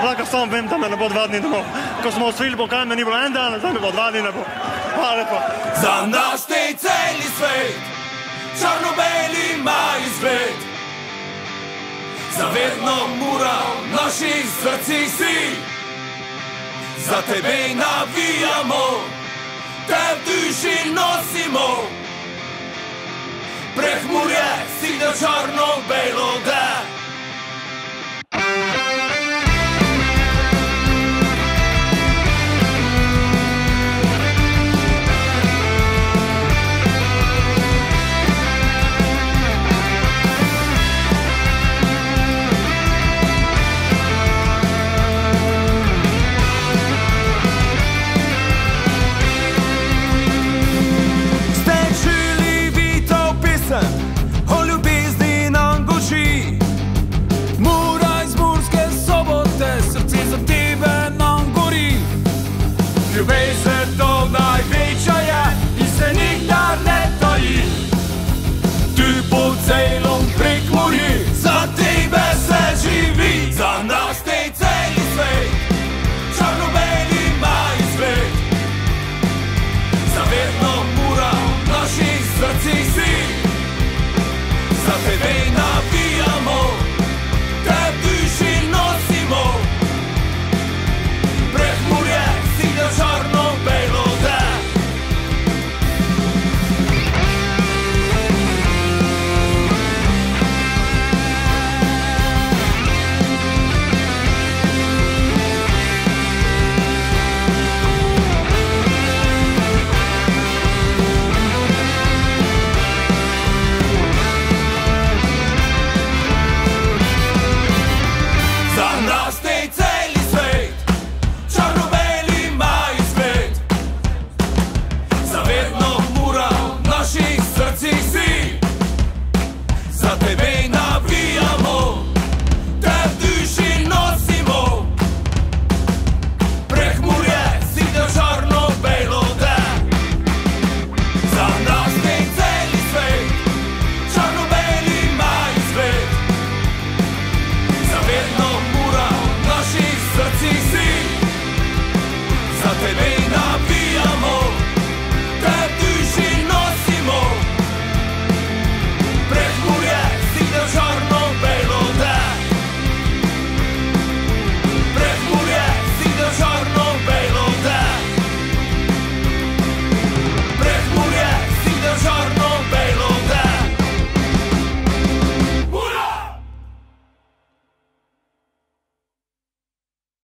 Lahko samo vem, da me ne bo 2 dni domov. Ko smo osvojili pokal, me ni bilo en dan, zdaj me bo 2 dni ne bo. Hvala lepa. Za naš tej celi svet, črno-beli ima izgled. Zavedno mora v naših srcih si, za tebe navijamo, te v duši nosimo. Prekmurje si do črno-beloga.